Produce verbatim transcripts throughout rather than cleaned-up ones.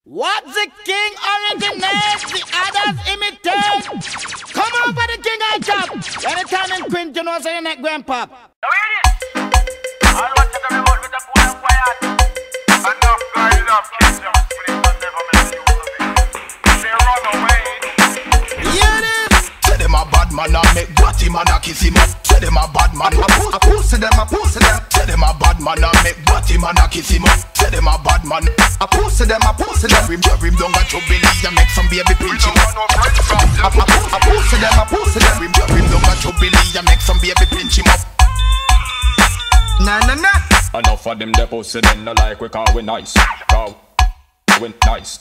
What the king originates, the others imitate. Come on for the king I chop. Anytime in Quint, you know, say your neck grandpa. Now hear this. I'll watch the remote with the cool and quiet. Enough guys have kids and sleep and never make use of it. They run away. Hear this. Say them a bad man and make Batty man a kiss him up. Say them a bad man, a pussy, a pussy them, a pussy them. Say them a bad man and make Batty man a kiss him up. Say them a bad man, a pussy them, a pussy them. Him, him down at your belly and make some baby pinch him up. A pussy them, a pussy them. Him, him down at your belly and make some baby pinch him up. Nah, nah, nah. Enough of them they pussy them no like we call we nice. Call we nice.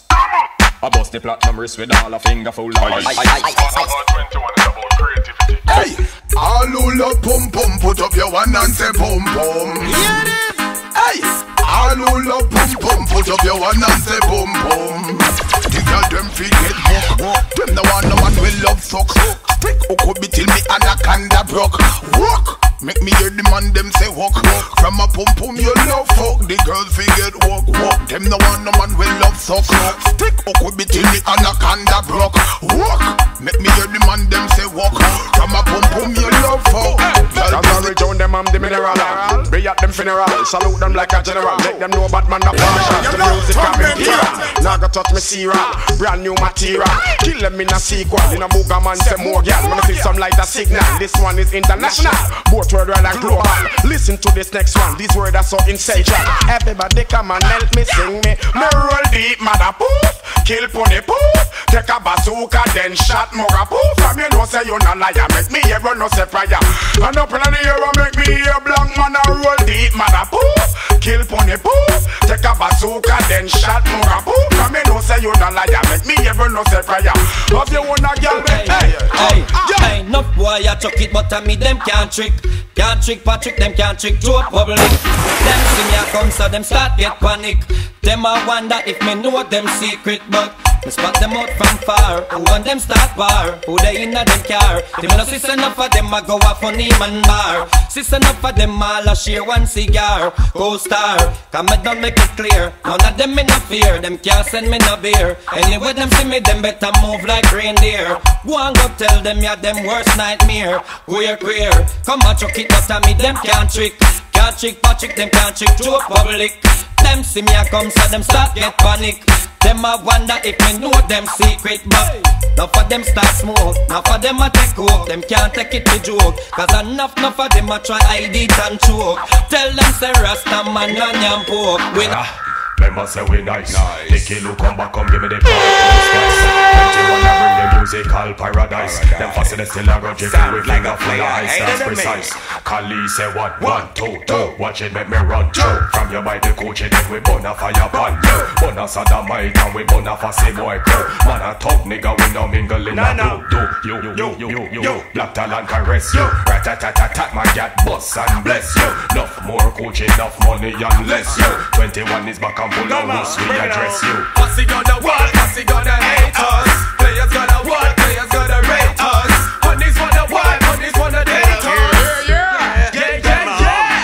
I bust the platinum wrist with all a finger full of ice. twenty-one is about creativity. Hey, all who love pum pum, put up your one and say pum pum. Hear this. Hey, all who love pum pum, put up your one and say pum pum. The girl them feet get hook. Them the one no one will love fuck. Stick hook be till me anaconda broke. Walk. Make me hear the man them say walk, walk. From a pum pum you love fuck. The girls fi get walk, walk. Them the one no man will love suck. Stick hook be till me anaconda broke. Walk. Make me hear the man them say walk. From a pum pum you love fuck. Cause I return them I'm the mineral. Be at them funeral. Salute them like a general. Make them know bad man a partial. The music I'm imperial. Now go touch me serial. Brand new material. Kill them in a sequel. In a booger man say more gal. When I see some like a signal. This one is international. Both worldwide and global. Listen to this next one. These words are so essential. Everybody come and help me sing me. Me roll deep, mother poof. Kill pony poof. Take a bazooka then shot mugga poof. From you know say you not liar. Make me hear no say prayer. And up in the air make me hear black man a roll deep, mother poof. Kill pony poof. Take a bazooka then shot mugga poof. From you know say you not liar. Make me hear no say prayer. Love you wanna girl me. Hey, hey, hey, enough boy I chuck it, but I me them can't trick. Can't trick Patrick, them can't trick Joe public. Them see me a come so them start get panic. Them a wonder if me know them secret, but me spot them out from far. Who want them start bar? Who they in a them car? Them no sis enough of them a go off on Neiman bar. Sis enough of them all a share one cigar. Go star, come me don't make it clear. None of them in a fear, them can't send me no beer. Anyway them see me, them better move like reindeer. Go and go tell them yeah them worst nightmare. Queer, queer, come and chuck it, but I me them can't trick. Can't trick Patrick, them can't trick Joe public. Them see me a come so them start get panic. Them a wonder if me know them secret, but enough of them start smoke, enough of them a take coke. Them can't take it to joke, cause enough, enough of them a try hide it and choke. Tell them say Rasta man and yam poke. We Remember say we nice, nice. Take a look, come back, come give me the power. twenty-one I bring the musical paradise. Them fasten the still a go jiffy with finger full of ice. That's precise. Kali say one, one, two, two. Watch it make me run through. From your body coach it then we burn a fire pan you. Burn a sodomite and we burn a fussy boy crew. Man a talk nigga we no mingle in a do. You, you, you, you, you, you. Black talent caress you. Rat-a-tat-a-tat my cat bust and bless you. Enough more coach, enough money and less you. twenty-one is back and full of loose, we address you. What's he gonna what? What's he gonna hate us? Players gonna what? Players gonna rate us. Honeys wanna what? Honeys wanna date us. Yeah, yeah, yeah, yeah,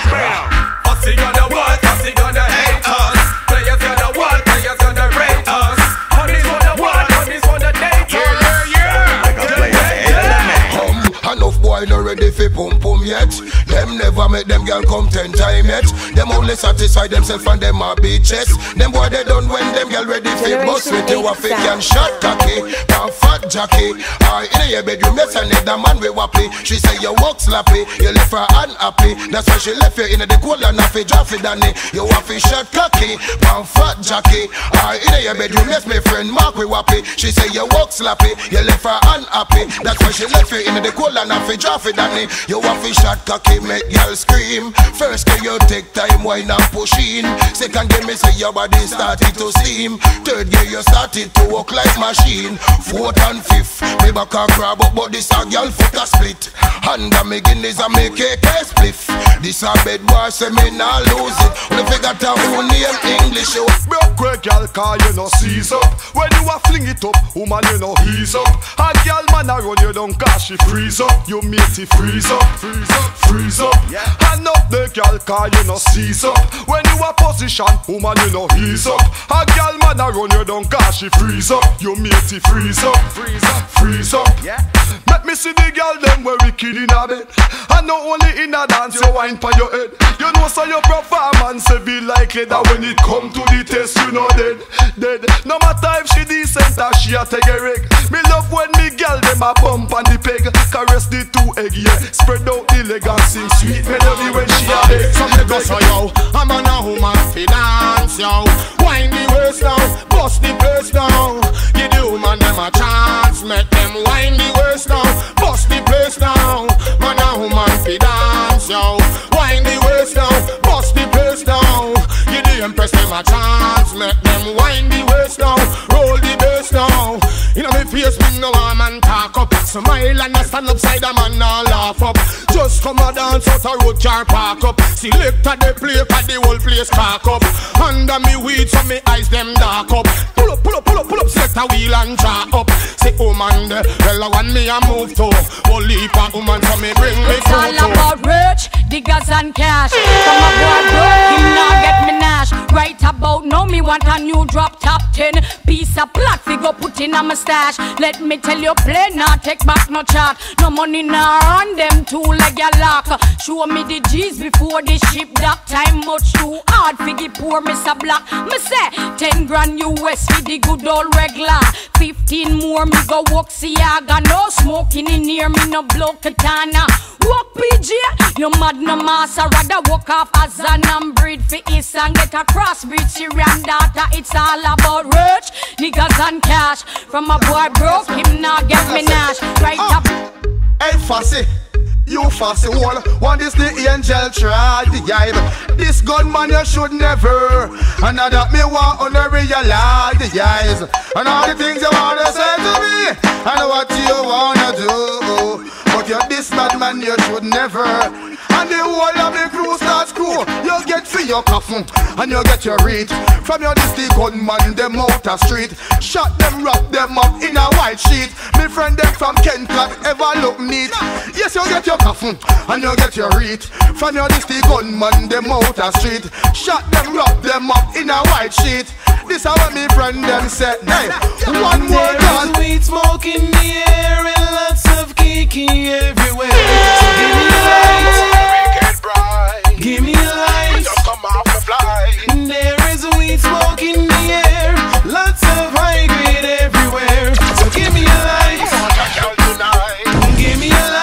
yeah. What's he gonna what? What's he gonna hate us? Players gonna what? Players gonna rate us. Honeys wanna what? Honeys wanna date us. Yeah, yeah, Hum, enough boy not ready for pum pum yet. Them never make them girl come ten time yet. Them only satisfy themselves and them a bitches. Them boy they done when them girl ready for bust with you a fake and shot cocky, and fat jockey. I in your bedroom yes I need a man we wappy. She say you walk slappy, you left her unhappy. That's why she left you in the cold and have a drop it Danny. You a fi shot cocky, and fat jockey. I in your bedroom yes my friend Mark we wappy. She say you walk slappy, you left her unhappy. That's why she left you in the cold and have a drop it Danny. You a fi shot cocky, make y'all scream. First can you take time, wine and push in. Second game me say your body started to steam. Third game you started to walk like machine. Fourth and fifth, me back a grab up, but this a girl foot a split. Hand a me Guinness a me cake a spliff. This a bed boy say me nah lose it. When you figure out who name English you broke quick girl car you no seize up. When you a fling it up, woman you no ease up. A girl man a run you down cause she freeze up. You matey freeze up, freeze up, freeze up. Yeah. Hand up the girl car you no seize up. When you a position, woman you no ease up. A girl man a run you down cause she freeze up. Your matey freeze up, freeze up, freeze up. Yeah. Let me see the girl them where we kill in a bed. And not only in a dance you wine for your head. You know so your performance be likely that when it come to the test you know dead, dead. No matter if she decent or she a take a rig. Me love when me girl them a bump on the peg. Caress the two egg yeah. Spread out the leg and sing sweet melody when she a beg. So me go so yo, I'm on a woman fi dance yo. Wine the waist now, bust the place now. Give the woman them a chance, make them wine the waist now, bust the place now. Man a woman fi dance yo. Wine the waist now, bust the place now. Give the empress them a chance, make them wine the waist now, roll the bass now. You know me face me no a man talk up. Smile and I stand upside a man and laugh up. Just come a dance out a road car park up. Selector they play cause the whole place cock up. Under me weed so me eyes them dark up. Pull up, pull up, pull up, pull up, select a wheel and draw up. Say oh man there, well I want me a move to. Whole heap of woman so me bring me It's all about rich, diggers and cash. From a boy broke, him now get me nash. Right about now me want a new drop top ten. Piece of plot figure put in a my stash. Let me tell you play now take back no chat. No money now on them two leg a lock. Show me the G's before the ship dock. Time much too hard figgy poor Mister Black. Me say ten grand U S for the good old regular. Fifteen more me go walk Siaga. No smoking in here me no blow katana. Walk P J, you mad no massa. Rather walk off as an and breed for East and get a crossbreed Syrian data. It's all about rich, niggas and cash. From a boy broke, him now get me nash. Right up. Hey Fussy, you Fussy wall. One is the angel try the jive. This gunman you should never. And now that me want to realize the eyes. And all the things you wanna say to me. And what you wanna do. But you're this bad man you should never. And the whole of the crew starts crew. You get for your coffin and you get your read. From your disty gunman them out the street. Shot them, wrap them up in a white sheet. Me friend them from Kentcott ever look neat. Yes you get your coffin and you get your read. From your disty gunman them out the street. Shot them, wrap them up in a white sheet. This is what me friend them said. Hey, one more time. Weed smoke in the air and lots of kiki everywhere. So give me a light, give me a light. Just come off the fly. There is weed smoke in the air, lots of high grade everywhere. So give me a light, give me a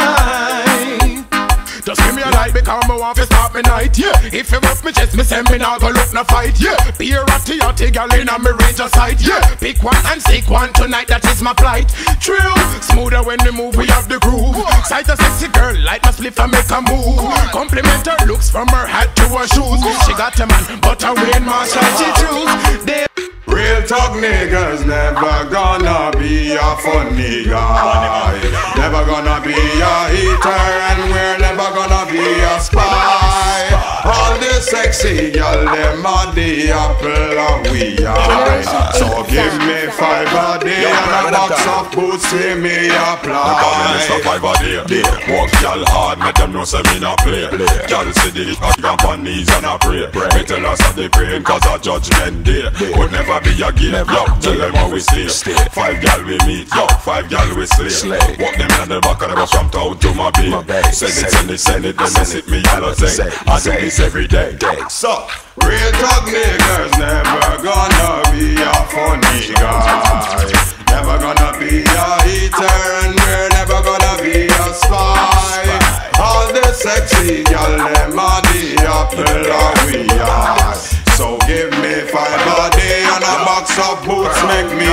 light. Just give me a light because I want to start me night, yeah. If you bust me chest, me send me now go look no fight, yeah. Be a ratty ratty girl in a me range of sight, yeah. Pick one and stick one tonight, that is my plight. True, smoother when we move, we have the groove. Sight a sexy girl, light my spliff and make a move. Compliment her looks from her hat to her shoes. She got a man, but her Wayne Marshall she choose. They real talk niggas never gonna be a funny guy. Never gonna be a hater and we're never gonna be a spy. All the sexy girl them are the apple of we eye. So give me five a day and a box of boots see me apply. Five a day, work y'all hard, make them know say me not play. Y'all see the jump on knees and a pray. Me tell us that they praying cause a judgment day could never be a game. Yo, tell them how we stay. Five gal we meet, yo, five gal we slay. Walk them in the back of the bus from town to my bay. Send it, send it, send it, then mess it me yellow thing. I do this every day. So, real talk niggas never gonna be a funny guy. Never gonna be a hater and we're never gonna be a spy. All the sexy gal them are the apple of we eye. So give me five a day and a box of boots make me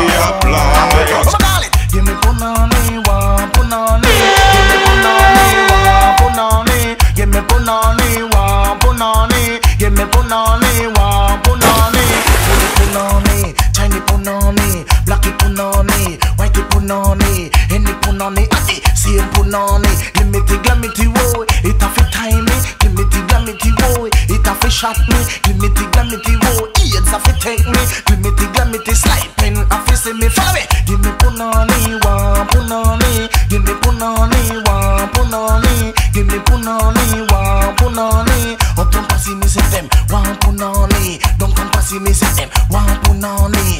apply. Give me punani, one punani. Give me punani, one punani. Give me punani, one punani. Give me punani, one punani. Give me punani, Chinese punani, blacky punani, whitey punani, any punani, ati same punani. Limity, glamity, woe, it a fi time me. Limity, glamity, woe, it a fi shot me. Limity, glamity, woe, AIDS a fi take me. Limity, glamity, sliping, a fi see me. Follow me. Give me punani, one punani. Give me punani, one punani. Give me punani, one punani. Up and passy me say them, one punani. Don't come passy me say them, one punani.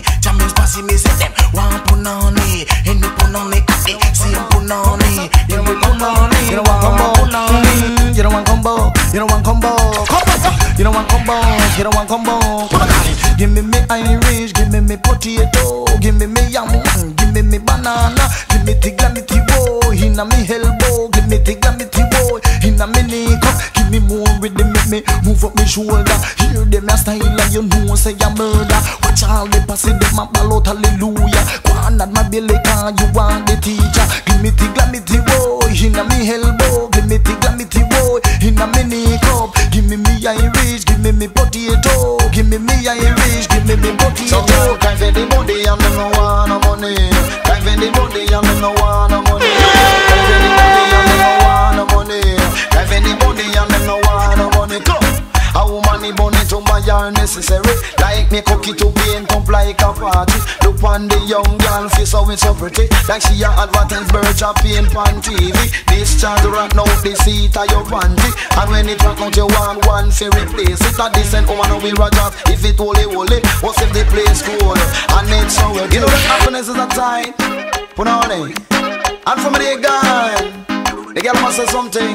you don't want combo. Give me me Irish, give me me potato, give me me yam, give me me banana, give me the glamity boy, inna me elbow, give me the glamity boy, inna me knee cup, give me more rhythm, make me move up me shoulder. Hear them a style and you know say a murder. Watch all the passing them a ball out hallelujah. Go on at my belly can you want the teacher. Give me the glamity boy, inna me elbow, give me the glamity boy, inna me knee cup, give me me Irish, give me me potato, give me me Irish, give me me potato. So can't fit the body and me no want no money. Can't fit the body and me no want no money. Can't fit the body and me no want no money. Can't fit the body and me no want no money. Go. A woman need money to buy her necessary. Like me cookie to paint up like a party. Look on the young girl face how it's so pretty. Like she a advertise bird a paint on T V. This child right now the seat of your panty. And when it rock out you want one to replace it. A decent woman will Rogers if it holy holy. What's if the place cool and it's so well. You know that happiness is a time. Put on it. And from the girl, the girl must say something.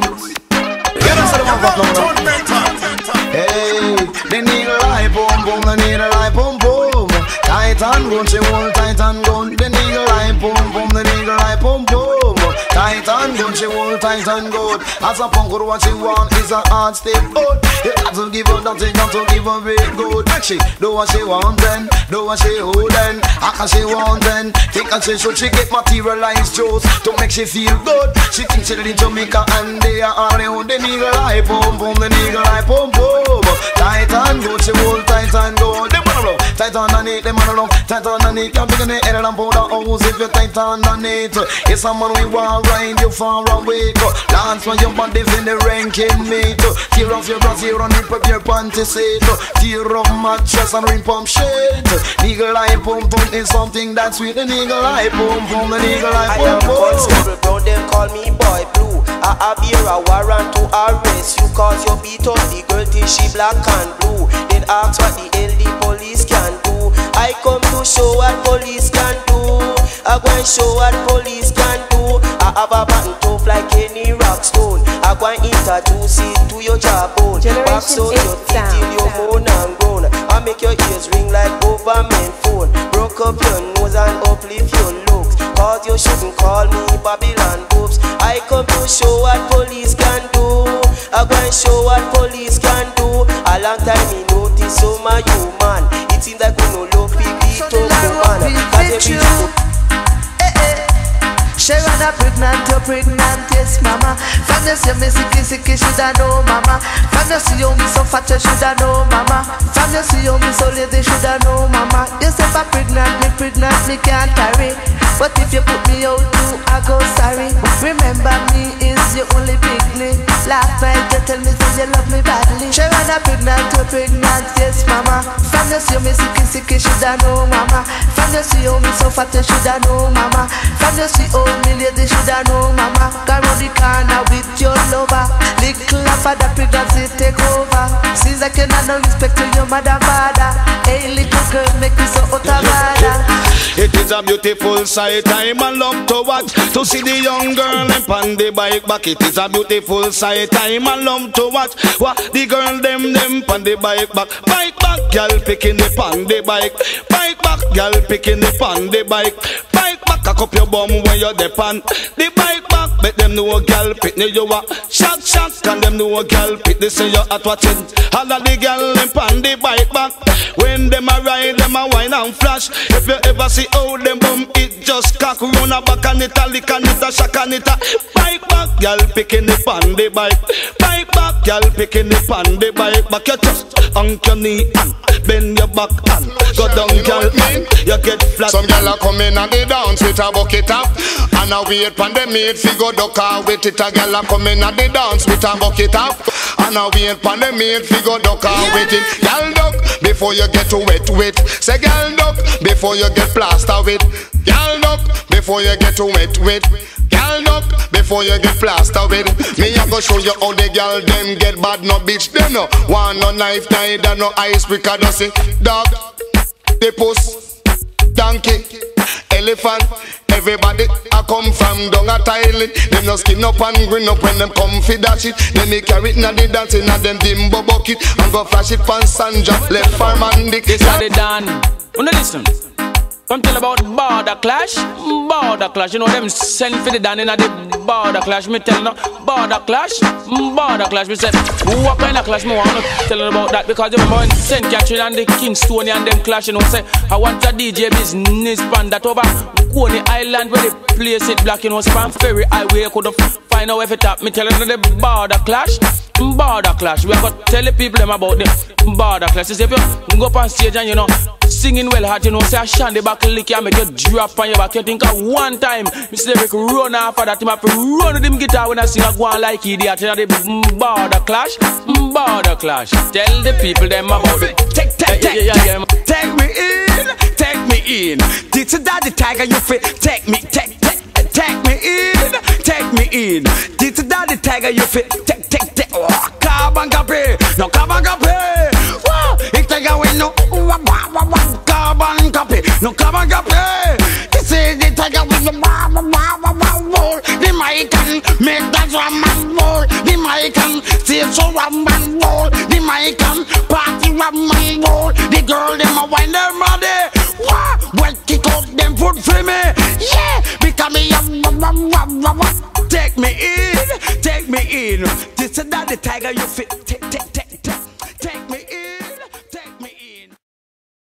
Get us to the motherfucker now. Hey, they need a light boom boom, they need a light boom boom. Tight and gun, she won't tight and gun. They need a light boom boom, they need a light boom boom. Tight and gun, she won't tight and good. As a punk, what she want is a hard step out. You got to give her that, you got to give her very good. Make she do what she want then, do what she hold then. How she want then, think and she should she get materialized juice to make she feel good. She thinks she in Jamaica and they are all the own. They need a light boom boom, they need a light boom boom. Tight and good, she hold tight and good. Them man love, tight underneath, them man love, tight underneath. Can't pick in the head and powder house if you tight underneath. It's a man we want ride you far away. Dance when your body's in the ranking meet. Tear off your brassiere and rip up your panty seat. Tear off mattress and ring pump shit. Eagle eye pump pump is something that's sweet. An eagle eye pump pump, an eagle eye pump pump. I am constable, bro, they call me Boy Blue. I have here a warrant to arrest you cause you beat up the girl till she black and blue. Then ask what the hell the police can do. I come to show what police can do. I go and show what police can do. I have a button tough like any rock stone. I go and introduce it to your jawbone. Back so your feet till your moan and groan. I make your ears ring like government phone. Broke up your nose and uplift your looks. Cause you shouldn't call me Babylon boobs. I come to show what police can do. I go and show what police can do. A long time me notice so my human. It seems like we no love people to woman. Cause you she wanna pregnant, you're pregnant, yes mama. From you see me sicky sicky, shoulda know mama. From you see you me so fat, you shoulda know mama. From you see you me so lazy, shoulda know mama. You say if I pregnant, me pregnant, me can't carry. But if you put me out too, I go sorry. Remember me is your only picnic. Last night you tell me say you love me badly. She wanna pregnant, you're pregnant, yes mama. From you see you me sicky sicky, shoulda know mama. From you see you me so fat, you shoulda know mama. From you see you me lady shoulda know mama. Go round the corner with your lover. Little after the pregnancy take over. Seems like you not no respect to your mother father. Hey little girl make me so out of order. It is a beautiful sight I'm a love to watch. To see the young girl and on the bike back. It is a beautiful sight I'm a love to watch. What the girl them them on the bike back. Bike back girl picking the on the bike. Bike back girl picking the on the bike. Bike back cock up your bum when you're depend. The bike back make them know a girl pick me you a shock shock. Can them know a girl pick this and you at watching. All of the girl them on the bike back. When them a ride them a wine and flash. If you ever see how them bum it just cock run a back and it a lick and it a shock and it a bike back girl picking it on the bike. Bike back girl picking it on the bike. Back your chest, hunk your knee and bend your back and go down girl and you get flat. Some girl a come in and they dance with a bucket up and a wait pon the maid fi go duck her with it. A girl a come in and they dance with a bucket up and a wait pon the maid fi go duck her with it. Girl duck before you get wet wet. Say girl duck before you get plaster with. Girl duck before you get wet wet. Girl duck before you get plaster with. Me a go show you how the girl them get bad. No bitch them no want no knife neither no ice picker doesn't. Dog, the puss, donkey, elephant, Everybody I come from down a Thailand. Them no skin up and grin up when them come fi dash it. Then they carry it na the dance in a them dimbo bucket and go flash it pan Sandra left farm and dick. This how they done. Wanna listen? Come tell about border clash, border clash. You know them send for the down in a the border clash. Me tell no border clash, border clash. Me say what kind of clash? Me wanna tell you about that because you remember when Saint Catherine and the Kingstonian and them clash. You know say I want a D J business band that over Coney Island where they place it black. You know span ferry highway could find out if it tap. Me tell you the border clash. Border clash, we are gonna tell the people them about the border clash. If you go up on stage and you know singing well hard, you know say I shandy back lick you make you drop on your back. You think of one time, Mister Rick run off of that him have to run with him guitar when I sing a go on like idiot. You know the border clash, border clash. Tell the people them about it. Take, take, take, yeah, yeah, yeah, yeah. Take me in, take me in. This is that the tiger you fit. Take me, take, take. Take me in, take me in. This is that the tiger you fit. Take, take, take. Oh, carbon copy, no carbon copy. Wow, it take away no carbon copy, no carbon copy. This is the tiger with the wall. The mic can make that rum and roll. The mic can say so rum and roll. The mic can party rum and roll. The girl them a wine their body. Wow, well kick out them foot for me. Yeah, because me a take me in, take me in. This is not the tiger you fit.